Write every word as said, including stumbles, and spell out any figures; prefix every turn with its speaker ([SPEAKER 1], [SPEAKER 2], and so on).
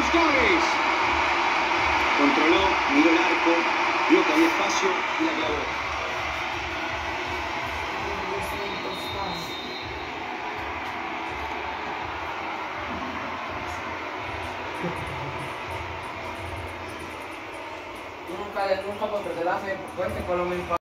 [SPEAKER 1] los goles. Controló, miró el arco, vio que había espacio y la clavó.
[SPEAKER 2] Nunca, nunca porque te la hace, pues, con lo mismo.